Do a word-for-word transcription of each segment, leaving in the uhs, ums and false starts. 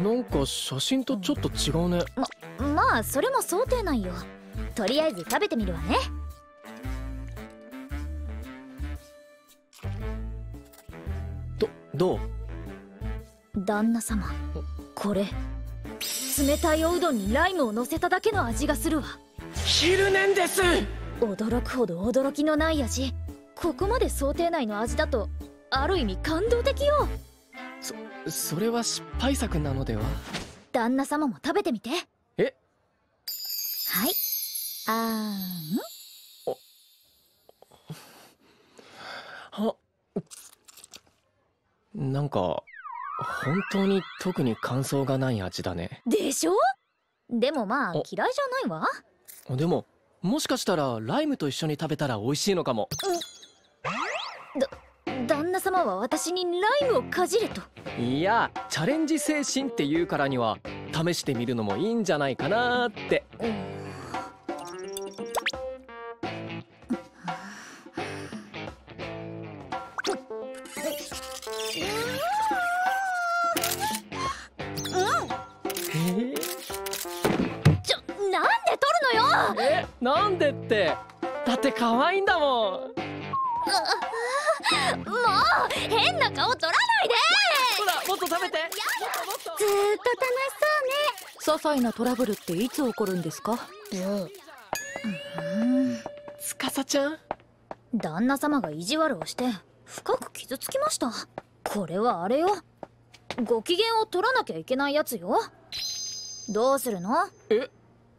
なんか写真とちょっと違うね。 ま、まあそれも想定内よ。とりあえず食べてみるわね。 どどう？ 旦那様、これ冷たいおうどんにライムを乗せただけの味がするわ。 昼寝です。 驚くほど驚きのない味。ここまで想定内の味だとある意味感動的よ。 そそれは失敗作なのでは？ 旦那様も食べてみて。 え？ はい、あーん。はなんか本当に特に感想がない味だね。 でしょ？でもまあ嫌いじゃないわ。 でももしかしたらライムと一緒に食べたら美味しいのかも。 だ旦那様は私にライムをかじれと？ いや、チャレンジ精神って言うからには試してみるのもいいんじゃないかなって。 ちょ、なんで取るのよ。 え、なんでって。だって可愛いんだもん。 もう変な顔取らないで。 ほら、もっと食べて。 ずーっと楽しそうね。 些細なトラブルっていつ起こるんですか？ つかさちゃん、 旦那様が意地悪をして深く傷つきました。これはあれよ、ご機嫌を取らなきゃいけないやつよ。どうするの？ え？ 些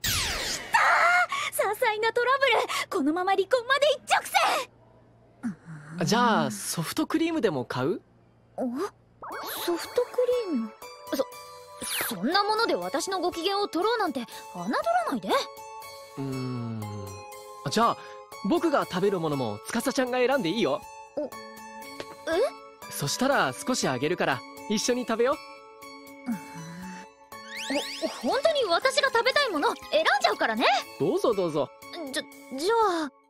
細なトラブル、このまま離婚まで一直線。 じゃあソフトクリームでも買う？ お？ソフトクリーム？そ、そんなもので私のご機嫌を取ろうなんて侮らないで。 うーん、じゃあ僕が食べるものもつかさちゃんが選んでいいよ。 お、え？ そしたら少しあげるから一緒に食べよう。 お、本当に私が食べたいもの選んじゃうからね。 どうぞどうぞ。 じゃ、じゃあ